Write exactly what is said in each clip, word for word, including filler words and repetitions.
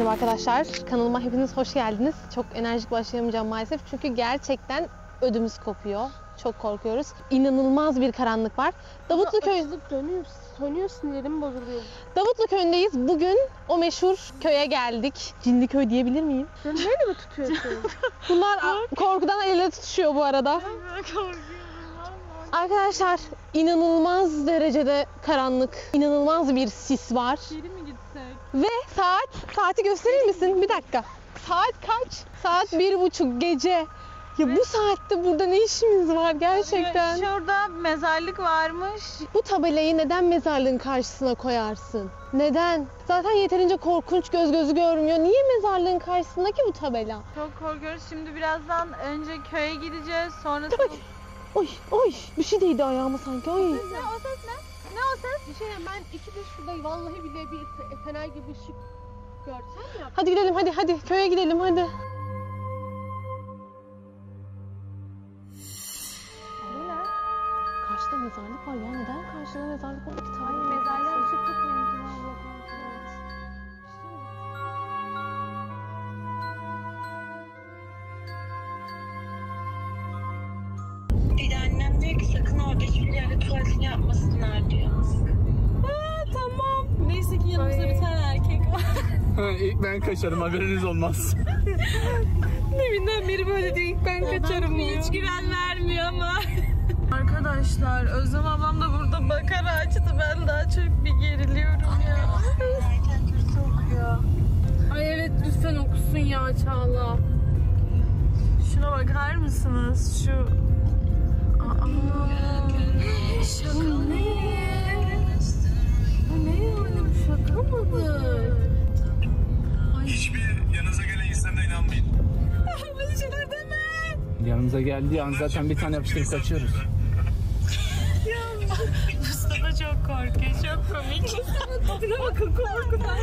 Merhaba arkadaşlar, kanalıma hepiniz hoş geldiniz. Çok enerjik başlayamayacağım maalesef çünkü gerçekten ödümüz kopuyor. Çok korkuyoruz. İnanılmaz bir karanlık var. Davutlu köy dönüyor, sönüyor, sinirim bozuluyor. Davutlu köyündeyiz. Bugün o meşhur köye geldik. Cinli köy diyebilir miyim? Sen neyle mi tutuyorsun? Bunlar korkudan el ele tutuşuyor bu arada. Ben korkuyorum. Arkadaşlar inanılmaz derecede karanlık, inanılmaz bir sis var. Geri mi gitsek? Ve saat, saati gösterir misin? Bir dakika. Saat kaç? Saat bir buçuk gece. Ya bu saatte burada ne işimiz var gerçekten? Şurada mezarlık varmış. Bu tabelayı neden mezarlığın karşısına koyarsın? Neden? Zaten yeterince korkunç, göz gözü görmüyor. Niye mezarlığın karşısındaki bu tabela? Çok korkuyoruz. Şimdi birazdan önce köye gideceğiz. Sonra Tabii. Oy, oy. Bir şey değdi ayağıma sanki. Oy. Ne o ses ne? Ne o ses? Bir şey diyeyim, ben iki de şurada vallahi bile bir fener gibi ışık görsem ya. Hadi gidelim hadi hadi köye gidelim hadi. Karşıda mezarlık var ya. Neden karşıda mezarlık var? Bir tane Mezarlığa ışık tutmayın. Bir de annem diyor ki sakın orada hiçbir yerde tuvaletini yapmasınlar diyor. Aa, tamam. Neyse ki yanımızda bir tane erkek var. İlk ben kaçarım, haberiniz olmaz. Deminden beri böyle diyor, ilk ben kaçarım diyor. Hiç güven vermiyor ama. Arkadaşlar Özlem ablam da burada bakara açtı. Ben daha çok bir geriliyorum ya. Zaten kötü okuyor. Ay evet, lütfen okusun ya Çağla. Şuna bakar mısınız? Şu... Aa, şaka ne? Ne yani, şaka mıdır? Hiçbir yanınıza gelen insana inanmayın. Bunu şuna deme. Yanımıza geldiği an zaten bir tane yapıştırıp kaçıyoruz. Mustafa çok korkuyor, çok komik. Tadına bakın korkudan.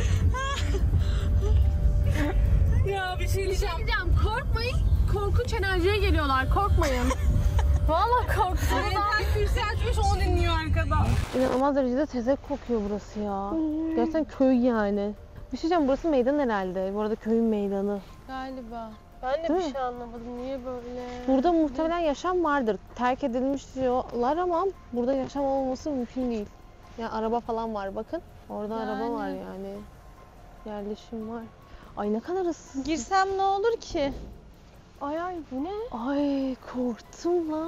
Ya bir şey diyeceğim. Diyeceğim, korkmayın. Korkunç enerjiye geliyorlar, korkmayın. Vallahi korktum. Aynen kürsi açmış, onu dinliyor arkada. İnanılmaz derecede tezek kokuyor burası ya. Gerçekten köy yani. Bir şey diyeceğim, burası meydan herhalde. Bu arada köyün meydanı. Galiba. Ben de Değil bir mi? şey anlamadım. Niye böyle? Burada muhtemelen yaşam vardır. Terk edilmiş diyorlar ama burada yaşam olması mümkün değil. Ya araba falan var bakın. Orada Yani. araba var yani. Yerleşim var. Ay ne kadar ıssız. Girsem ne olur ki? Ay ay, bu ne? Ay korktum lan.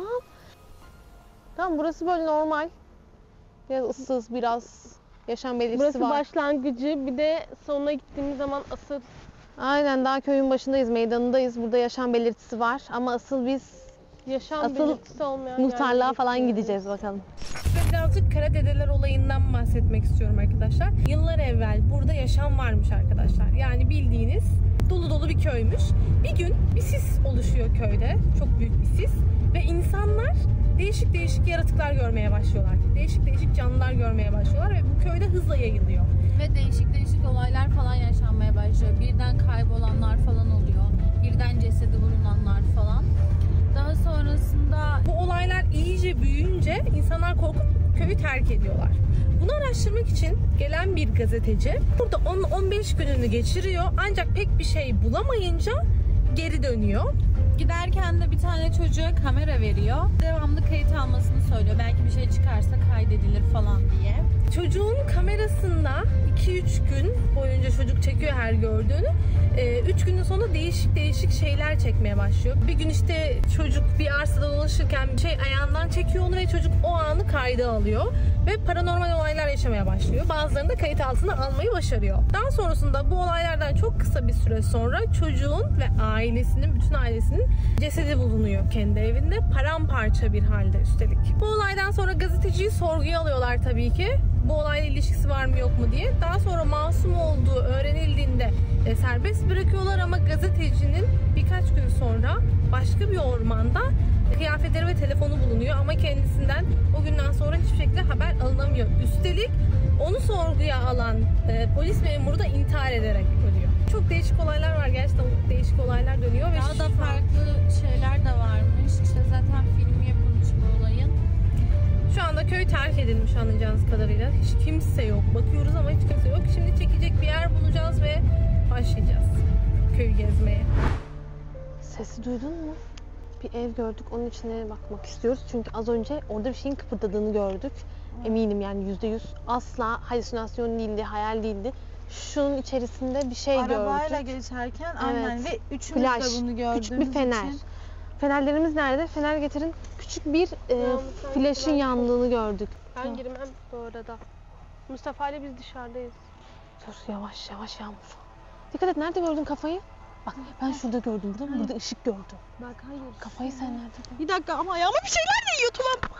Tamam burası böyle normal. Biraz ıssız, biraz yaşam belirtisi Burası var. başlangıcı, bir de sonuna gittiğimiz zaman asıl Aynen daha köyün başındayız, meydanındayız. Burada yaşam belirtisi var ama asıl biz yaşam Asıl belirtisi olmayan muhtarlığa yerlere falan gidiyoruz. gideceğiz bakalım. Size birazcık Kara Dedeler olayından bahsetmek istiyorum arkadaşlar. Yıllar evvel burada yaşam varmış arkadaşlar. Yani bildiğiniz dolu dolu bir köymüş. Bir gün bir sis oluşuyor köyde. Çok büyük bir sis. Ve insanlar değişik değişik yaratıklar görmeye başlıyorlar. Değişik değişik canlılar görmeye başlıyorlar ve bu köyde hızla yayılıyor. Ve değişik değişik olaylar falan yaşanmaya başlıyor. Birden kaybolanlar falan oluyor. Birden cesedi bulunanlar falan. Daha sonrasında Bu olaylar iyice büyüyünce insanlar korkup köyü terk ediyorlar. Bunu araştırmak için gelen bir gazeteci burada on on beş gününü geçiriyor ancak pek bir şey bulamayınca geri dönüyor. giderken de bir tane çocuğa kamera veriyor. Devamlı kayıt almasını söylüyor. Belki bir şey çıkarsa kaydedilir falan diye. Çocuğun kamerasında iki üç gün boyunca çocuk çekiyor her gördüğünü. üç günün sonunda değişik değişik şeyler çekmeye başlıyor. Bir gün işte çocuk bir arsada dolaşırken bir şey ayağından çekiyor onu ve çocuk o anı kayda alıyor. Ve paranormal olaylar yaşamaya başlıyor. Bazılarını da kayıt altına almayı başarıyor. Daha sonrasında bu olaylardan çok kısa bir süre sonra çocuğun ve ailesinin, bütün ailesinin cesedi bulunuyor kendi evinde. Paramparça bir halde üstelik. Bu olaydan sonra gazeteciyi sorguya alıyorlar tabii ki. Bu olayla ilişkisi var mı yok mu diye. Daha sonra masum olduğu öğrenildiğinde e, serbest bırakıyorlar ama gazetecinin birkaç gün sonra başka bir ormanda kıyafetleri ve telefonu bulunuyor ama kendisinden o günden sonra hiçbir şekilde haber alınamıyor. Üstelik onu sorguya alan e, polis memuru da intihar ederek ölüyor. Çok değişik olaylar var, gerçekten değişik olaylar dönüyor. Daha ve da şu- farklı şeyler de varmış. İşte zaten film yapılmış bu olayın. Şu anda köy terk edilmiş anlayacağınız kadarıyla. Hiç kimse yok. Bakıyoruz ama hiç kimse yok. Şimdi çekecek bir yer bulacağız ve başlayacağız köyü gezmeye. Sesi duydun mu? Bir ev gördük, onun içine bakmak istiyoruz. Çünkü az önce orada bir şeyin kıpırdadığını gördük. Eminim yani yüzde yüz. Asla halüsinasyon değildi, hayal değildi. Şunun içerisinde bir şey Arabayla gördük. geçerken aynen evet. ve üçümüz Flash, de bunu gördüğümüz küçük bir fener. için. Fenerlerimiz nerede? Fener getirin. Küçük bir e, flaşın yandığını gördük. Ben girmem bu arada. Mustafa ile biz dışarıdayız. Dur yavaş yavaş Yağmur. Dikkat et, nerede gördün kafayı? Bak ben şurada gördüm, burada mı? Burada ışık gördüm. Bak hayır. Kafayı sen nerede gördün? Bir dakika ama ayağıma bir şeyler değiyor Tuğba.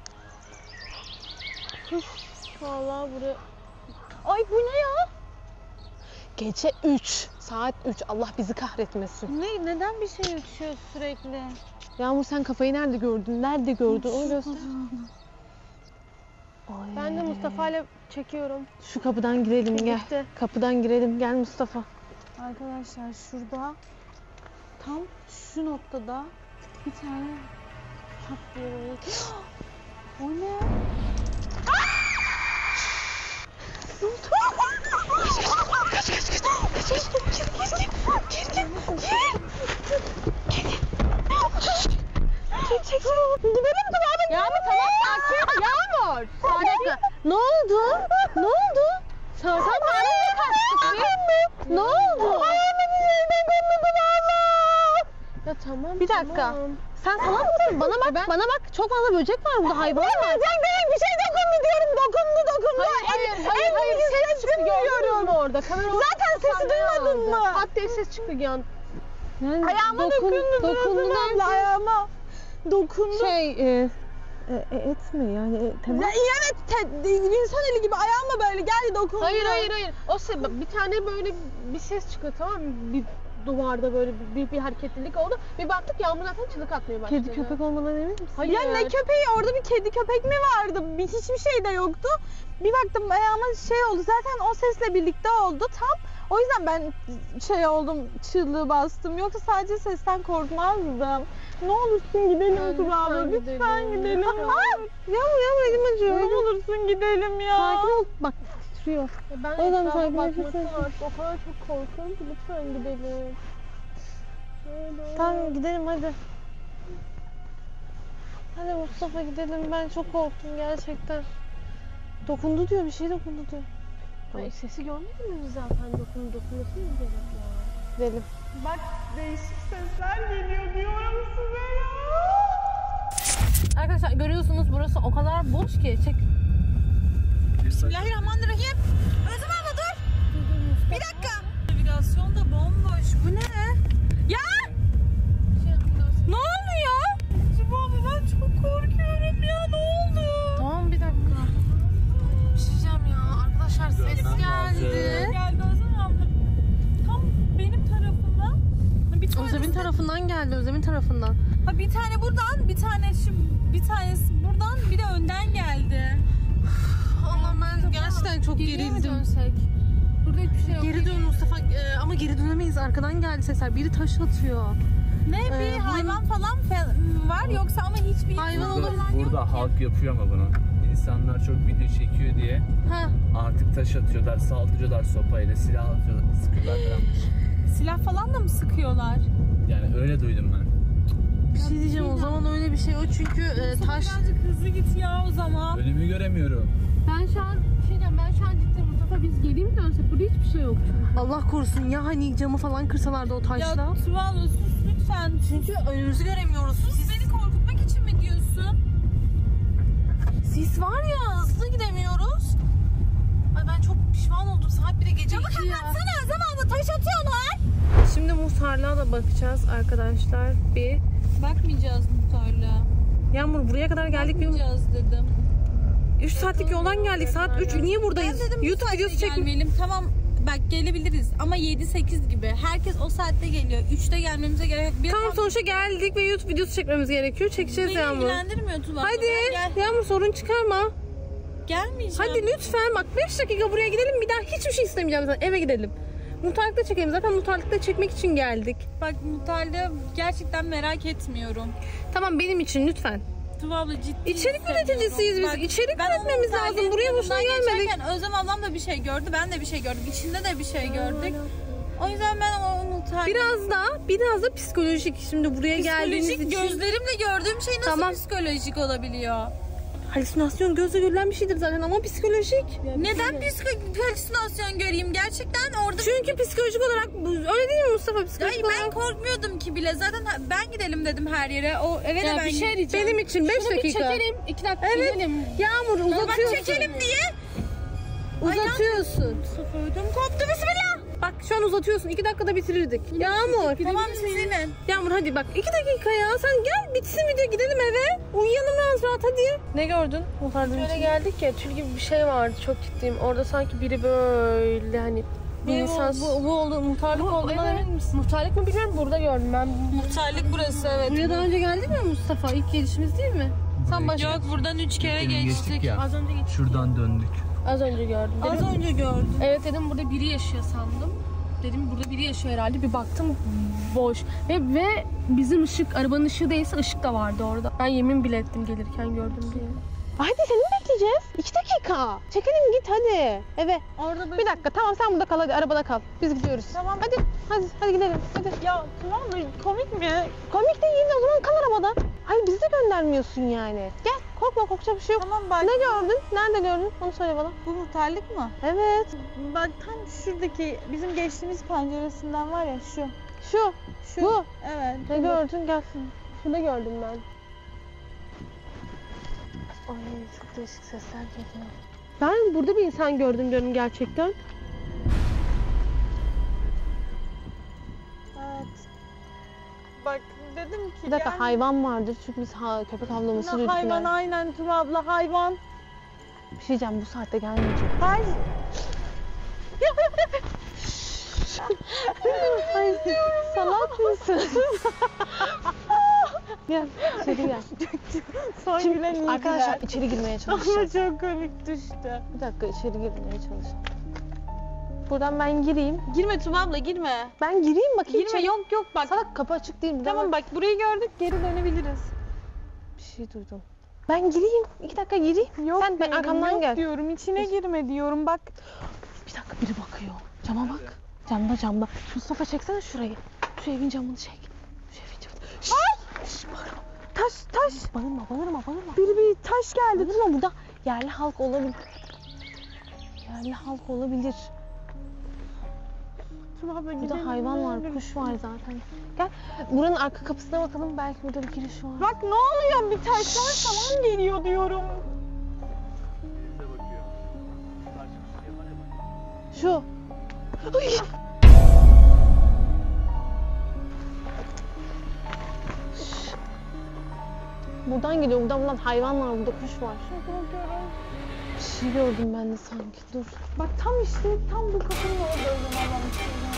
Vallahi buraya. Ay bu ne ya? Gece üç. Saat üç. Allah bizi kahretmesin. Ne, neden bir şey uçuyor sürekli? Yağmur sen kafayı nerede gördün? Nerede gördün? Onu göster. Ay. Ben de Mustafa ile çekiyorum. Şu kapıdan girelim gel. Birlikte. Kapıdan girelim. Gel Mustafa. Arkadaşlar şurada tam şu noktada bir tane patlıyor. O ne? Gidelim kulağa. Yağmur tamam sakin. Yağmur. Bir dakika. Ne oldu? Ne oldu? Sen sen nereye kaçtık biz? Ne oldu? Ya tamam. Bir dakika. Tamam. Sen salak mısın? Bana bak, bana bak. Çok fazla böcek var burada, hayvan var. Böcek değil, bir şey dokundu diyorum. Dokundu, dokundu. Hayır, hayır, hayır, hayır. Ses çıktı, gördün mü orada? Kamera Zaten sesi duymadın mı? Pat diye ses çıktı yan. Yani Ayağıma dokun, dokundu. dokundu Dokundu derken- ayağıma. Dokundu. Şey, e, e, etme yani. E, temas. Ya, evet te, insan eli gibi ayağıma böyle geldi dokundu. Hayır, hayır, hayır. O ses, bir tane böyle bir ses çıktı, tamam mı? Bir duvarda böyle bir, bir hareketlilik oldu. Bir baktık Yağmur zaten çığlık atmaya başladı. Kedi köpek olmadan emin misin? Hayır. Ya ne köpeği, orada bir kedi köpek mi vardı? Bir, hiçbir şey de yoktu. Bir baktım ayağıma şey oldu. Zaten o sesle birlikte oldu tam. O yüzden ben şey oldum, çığlığı bastım. Yoksa sadece sesten korkmazdım. Ne olursun gidelim Yani Tuba abla. lütfen Lütfen gidelim. gidelim. Ay, Yağmur Yağmur elim acıyor. Ne olursun gidelim ya. Sakin ol. Bak titriyor. Ya ben O yüzden etrafa sakinleşirsen- bakmaktan artık o kadar çok korkuyorum ki lütfen gidelim. Öyle. Tamam gidelim hadi. Hadi Mustafa gidelim. Ben çok korktum gerçekten. Dokundu diyor, bir şey dokundu diyor. Ay, sesi görmedin mi biz zaten? Dokun, dokunması mı gerek ya? Gidelim. Bak değişik sesler geliyor diyorum size ya. Arkadaşlar görüyorsunuz burası o kadar boş ki. Çek. Bismillahirrahmanirrahim. Özlem abla dur. Bir dakika. Navigasyon da bomboş. Bu ne? Ya! Ne oluyor? Özlem abla ben çok korkuyorum ya. Ne oldu? Tamam bir dakika. Bir şey diyeceğim ya. Arkadaşlar ses geldi. Geldi Özlem abla. Tam benim tarafımdan. Bir tane Özlem'in tarafından geldi. Özlem'in tarafından. Ha, bir tane buradan, bir tane şu, bir tanesi buradan, bir de önden geldi. Allah'ım ben gerçekten çok Geriye mi gerildim. dönsek? Burada hiçbir şey yok. Geri dön Mustafa. Ee, ama geri dönemeyiz. Arkadan geldi sesler. Biri taş atıyor. Ne Ee, bir hayvan falan fe- var yoksa ama hiçbir Hayvan olur. Burada, burada halk yapıyor ama bunu. İnsanlar çok video çekiyor diye Ha. artık taş atıyorlar, saldırıyorlar sopayla, silah atıyorlar, sıkıyorlar falan. silah falan da mı sıkıyorlar? Yani öyle duydum ben. Bir şey diyeceğim o zaman öyle bir şey o çünkü e, taş. Birazcık hızlı git ya o zaman. Önümü göremiyorum. Ben şu an bir şey diyeceğim. Ben şu an ciddi Mustafa biz geri mi dönsek? Burada hiçbir şey yok çünkü. Allah korusun ya hani camı falan kırsalardı o taşla. Ya Tuval sus lütfen. Çünkü önümüzü göremiyoruz. Sus beni korkutmak için mi diyorsun? Sis var ya hızlı gidemiyoruz. Ay ben çok pişman oldum. Saat bile gece iki ya. Sana zamanında taş atıyorlar. Şimdi muhtarlığa da bakacağız arkadaşlar. Bir. Bakmayacağız muhtarlığa. Yağmur buraya kadar geldik. Bir Bakmayacağız dedim. üç saatlik yoldan geldik. Saat üç. Niye buradayız? Ben dedim bu YouTube saatte videosu çekme. gelmeyelim. Tamam bak gelebiliriz ama yedi sekiz gibi. Herkes o saatte geliyor. üçte gelmemize gerek yok. Bir Tamam sonuçta geldik ve YouTube videosu çekmemiz gerekiyor. Çekeceğiz Beni Yağmur. ilgilendirmiyor Tuval. Hadi Gel. Yağmur sorun çıkarma. Gelmeyeceğim. Hadi lütfen bak beş dakika buraya gidelim. Bir daha hiçbir şey istemeyeceğim zaten. Eve gidelim. Muhtarlıkta çekelim. Zaten muhtarlıkta çekmek için geldik. Bak muhtarlığı gerçekten merak etmiyorum. Tamam benim için lütfen. Tuval'la ciddi İçerik hissediyorum. üreticisiyiz biz. Bak, İçerik ben üretmemiz onun lazım. Buraya boşuna yanından gelmedik. geçerken Özlem ablam da bir şey gördü. Ben de bir şey gördüm. İçinde de bir şey gördük. O yüzden ben o muhtar... Biraz da biraz da psikolojik. Şimdi buraya geldiğiniz Psikolojik için. gözlerimle gördüğüm şey nasıl Tamam. psikolojik olabiliyor? Halüsinasyon gözle görülen bir şeydir zaten ama psikolojik. Neden psikolojik halüsinasyon göreyim? Gerçekten orada... Çünkü psikolojik olarak öyle değil mi Mustafa? Psikolojik Hayır, ben olarak. korkmuyordum ki bile. Zaten ben gidelim dedim her yere. O eve de Ya ben bir şey diyeceğim. Benim için beş Şunu bir dakika. çekelim. iki dakika Evet. gidelim. Yağmur Ben uzatıyorsun. çekelim diye. Uzatıyorsun. Ödüm koptu, bismillah. Bak şu an uzatıyorsun. İki dakikada bitirirdik. Yağmur. Tamam, sizinle. Yağmur hadi bak iki dakika ya. Sen gel bitsin video gidelim eve. Uyuyalım biraz rahat hadi. Ne gördün? Şöyle geldik ya, tül gibi bir şey vardı, çok ciddiyim. Orada sanki biri böyle hani bir Bu, insan... bu, bu oldu muhtarlık olduğundan evet. emin misin? Muhtarlık mı bilmiyorum, burada gördüm ben. Muhtarlık burası, evet. Buraya daha önce geldik mi Mustafa? İlk gelişimiz değil mi? Sen başka... Yok, buradan üç kere Geçtik geçtik. ya. Az önce gittik. Şuradan döndük. Az önce gördüm. Az Dedim, önce gördüm. evet dedim burada biri yaşıyor sandım. Dedim burada biri yaşıyor herhalde. Bir baktım boş. Ve ve bizim ışık, arabanın ışığı değilse ışık da vardı orada. Ben yemin bile ettim gelirken gördüm diye. Hadi seni mi bekleyeceğiz? İki dakika. Çekelim git hadi eve. Orada böyle... Bir dakika tamam sen burada kal hadi arabada kal. Biz gidiyoruz. Tamam. Hadi hadi hadi gidelim. Hadi. Ya tamam mı? Komik mi? Komik değil o zaman kal arabada. Hayır bizi de göndermiyorsun yani. Gel korkma korkacak bir şey yok. Tamam bak. Ne gördün? Nerede gördün? Onu söyle bana. Bu muhtarlık mı? Evet. Bak tam şuradaki bizim geçtiğimiz penceresinden var ya şu. Şu. Şu. Bu. Evet. Ne gördün? Gel. Şunu gördüm ben. Ay çok değişik sesler geliyor. Ben burada bir insan gördüm diyorum gerçekten. Evet. Bak dedim ki Bir dakika gel. hayvan vardır çünkü biz ha, köpek havlaması Ne duyduk. hayvan yani. aynen Tuna abla hayvan. Bir şey diyeceğim bu saatte gelmeyecek. Hayır. Ay salak mısın? Gel içeri gel. Son Şimdi gülen iyi arkadaşlar güler. içeri girmeye Ama çalışacağız. çok komik düştü. Bir dakika içeri girmeye çalışacağım. Buradan ben gireyim. Girme Tuna abla girme. Ben gireyim bakayım Girme içeri. yok yok bak. Salak kapı açık değil mi? Tamam bak burayı gördük geri dönebiliriz. Bir şey duydum. Ben gireyim. İki dakika gireyim. Yok Sen ben diyorum, arkamdan yok gel. diyorum içine girme diyorum bak. Bir dakika biri bakıyor. Cama bak. Camda camda. Mustafa çeksene şurayı. Şu evin camını çek. Şu evin camını. Şşş. Şşş bağırma. Taş taş. Bağırma bağırma bağırma. Bir bir taş geldi. Bağırma burada yerli halk olabilir. Yerli halk olabilir. Tuna abla gidelim. Burada hayvan var, kuş var zaten. Gel buranın arka kapısına bakalım belki burada bir giriş var. Bak ne oluyor bir taşlar falan geliyor diyorum. Şu. Ay. Şşş. Buradan geliyor, buradan buradan hayvan var, burada kuş var. Bir şey gördüm ben de sanki, dur. Bak tam işte tam bu kapının orada o zaman bana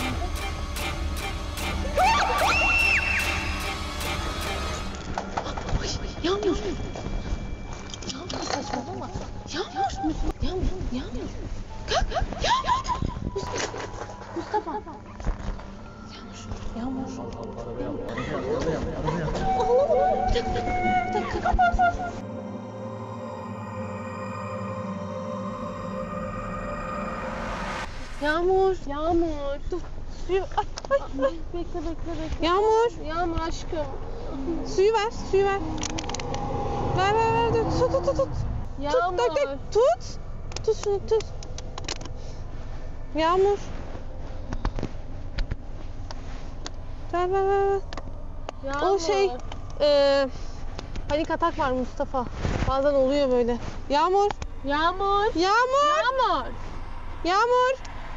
Ay, Yağmur. Yağmur saçmalama. Yağmur. Yağmur. Yağmur. Kalk. Yağmur. Mustafa. Mustafa. Yağmur. Yağmur. Ağlama. Bir dakika. Bir dakika. Yağmur. Yağmur. Dur. Suyu. Ay, ay, ay. Bekle bekle bekle. Yağmur. Yağmur aşkım. Suyu ver. Suyu ver. Ver ver ver. Tut tut tut. tut. Yağmur. Tut dök dök. Tut. Tut şunu tut. Yağmur. Ver ver ver. ver. Yağmur. O şey eee panik atak var Mustafa. Bazen oluyor böyle. Yağmur. Yağmur. Yağmur. Yağmur. Yağmur.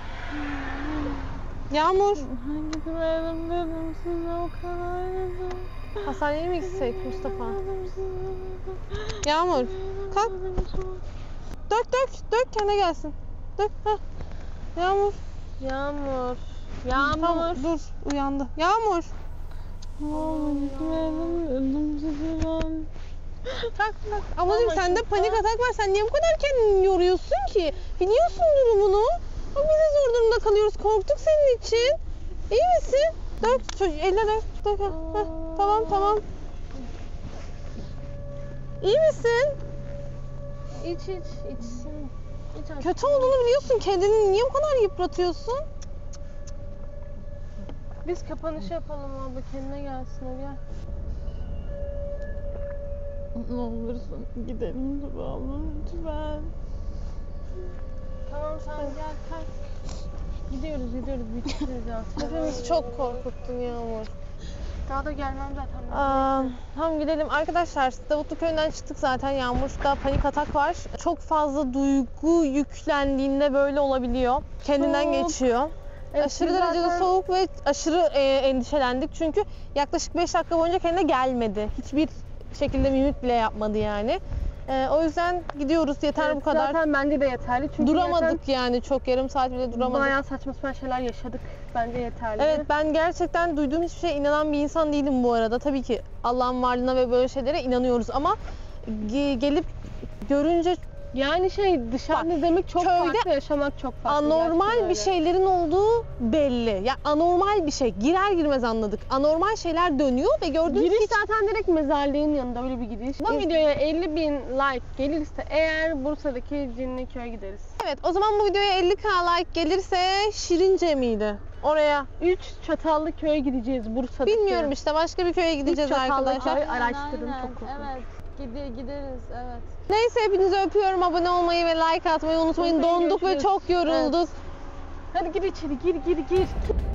Yağmur. Hangi verim dedim size o kadar dedim. Hastaneye mi gitsek Mustafa? Yağmur. Kalk. Dök dök. Dök kendine gelsin. Dök. Heh. Yağmur. Yağmur. Tamam, Yağmur. dur. Uyandı. Yağmur. Verim dedim size ben. Kalk kalk. Ablacığım sende panik atak var. Sen niye bu kadar kendini yoruyorsun ki? Biliyorsun durumunu. Ama biz de zor durumda kalıyoruz. Korktuk senin için. İyi misin? Dök. Çocuğu eline dök. Dök. Heh, heh. Tamam tamam. İyi misin? İç iç içsin. İç aşkım. Kötü olduğunu biliyorsun. Kendini niye bu kadar yıpratıyorsun? Biz kapanışı yapalım abla, kendine gelsin o, gel. Ne olursun gidelim Tuba abla lütfen. Tamam sen gel kalk. Gidiyoruz gidiyoruz bitireceğiz. Hepimizi çok korkuttun Yağmur. Daha da gelmem zaten. Aa, tamam gidelim. Arkadaşlar Davutlu Köyü'nden çıktık zaten. Yağmur'da panik atak var. Çok fazla duygu yüklendiğinde böyle olabiliyor. Kendinden Soğuk. geçiyor. Evet, aşırı biz derecede zaten- soğuk ve aşırı e, endişelendik. Çünkü yaklaşık beş dakika boyunca kendine gelmedi. Hiçbir şekilde mimik bile yapmadı yani. E, o yüzden gidiyoruz. Yeter Evet, bu kadar. Zaten bence de yeterli çünkü Duramadık yani. Çok yarım saat bile zaten duramadık. bayağı saçma sapan şeyler yaşadık. Bence yeterli. Evet, ben gerçekten duyduğum hiçbir şeye inanan bir insan değilim bu arada. Tabii ki Allah'ın varlığına ve böyle şeylere inanıyoruz ama ge- gelip görünce Yani şey dışarıda Bak, izlemek çok köyde farklı, yaşamak çok farklı. anormal gerçekten bir öyle. şeylerin olduğu belli. Ya anormal bir şey. Girer girmez anladık. Anormal şeyler dönüyor ve gördüğünüz Giriş hiç... zaten direkt mezarlığın yanında öyle bir gidiş. Bu Evet. videoya elli bin like gelirse eğer Bursa'daki Cinliköy'e gideriz. Evet, o zaman bu videoya elli bin like gelirse Şirince miydi? Oraya. üç Çatallı köye gideceğiz Bursa'daki. Bilmiyorum işte, başka bir köye gideceğiz Çatallı arkadaşlar. köy. araştırın, çok korkunç. Evet. Gide, gideriz evet. Neyse, hepinizi öpüyorum. Abone olmayı ve like atmayı unutmayın. Unutmayın, Donduk ve görüşürüz. çok yorulduk. Hadi gir içeri, gir gir gir.